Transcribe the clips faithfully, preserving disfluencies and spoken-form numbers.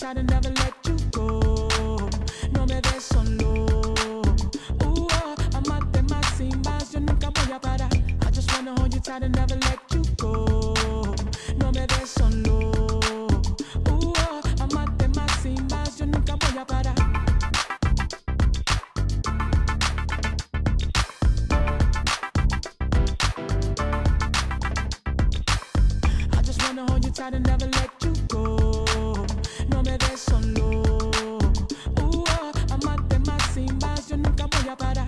tight and never let you go. No me des solo. Uh, oh, amarte más y más, yo nunca voy a parar. I just wanna hold you tight and never let you go. No me des solo. Uh, oh, amarte más y más, yo nunca voy a parar. I just wanna hold you tight and never let you go. No me des solo. Uh, oh, amarte más y más, yo nunca voy a parar.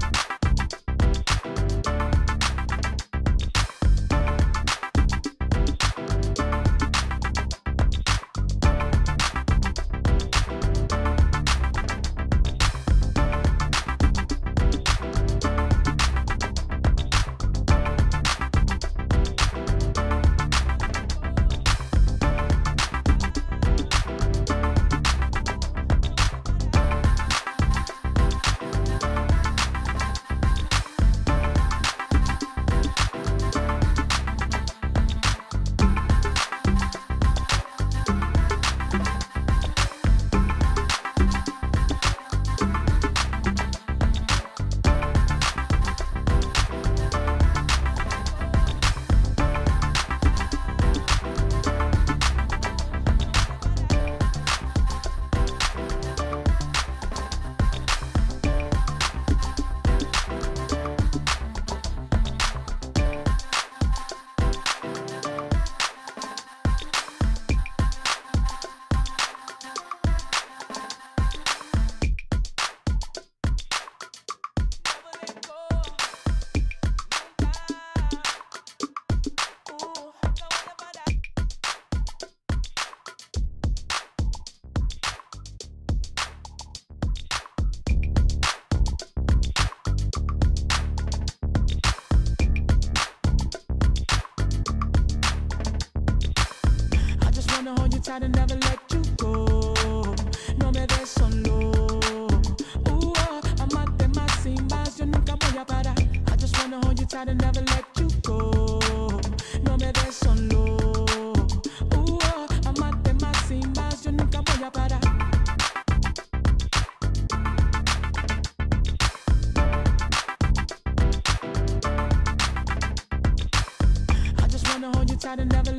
Tight and never let you go. No me des solo. Uh, oh, amarte más y más, yo nunca voy a parar. I just wanna hold you tight and never let you go. No me des solo. Uh, oh, amarte más y más, yo nunca voy a parar. I just wanna hold you tight and never